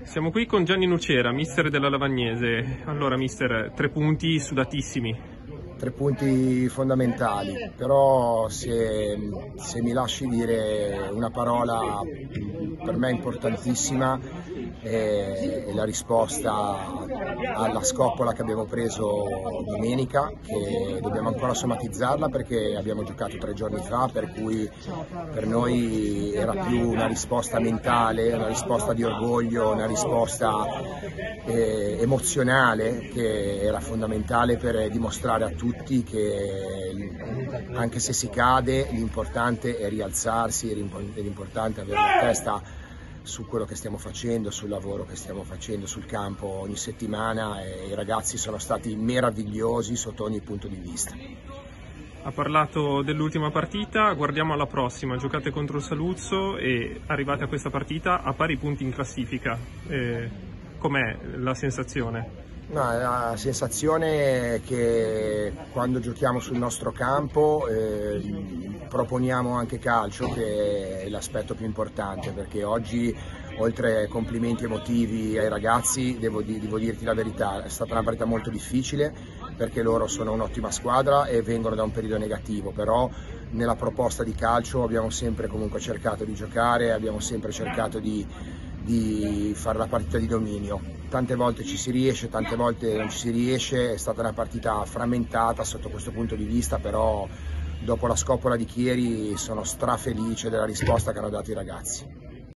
Siamo qui con Gianni Nucera, mister della Lavagnese. Allora, mister, 3 punti sudatissimi. 3 punti fondamentali, però se mi lasci dire una parola per me importantissima è la risposta alla scoppola che abbiamo preso domenica, che dobbiamo ancora somatizzarla perché abbiamo giocato 3 giorni fa, per cui per noi era più una risposta mentale, una risposta di orgoglio, una risposta emozionale, che era fondamentale per dimostrare a tutti che anche se si cade l'importante è rialzarsi, è l'importante è avere la testa su quello che stiamo facendo, sul lavoro che stiamo facendo sul campo ogni settimana, e i ragazzi sono stati meravigliosi sotto ogni punto di vista. Ha parlato dell'ultima partita, guardiamo alla prossima. Giocate contro il Saluzzo e arrivate a questa partita a pari punti in classifica. Com'è la sensazione? No, la sensazione è che quando giochiamo sul nostro campo proponiamo anche calcio, che è l'aspetto più importante, perché oggi, oltre ai complimenti emotivi ai ragazzi, devo dirti la verità, è stata una partita molto difficile perché loro sono un'ottima squadra e vengono da un periodo negativo, però nella proposta di calcio abbiamo sempre comunque cercato di giocare, abbiamo sempre cercato di fare la partita di dominio. Tante volte ci si riesce, tante volte non ci si riesce, è stata una partita frammentata sotto questo punto di vista, però dopo la scoppola di Chieri sono strafelice della risposta che hanno dato i ragazzi.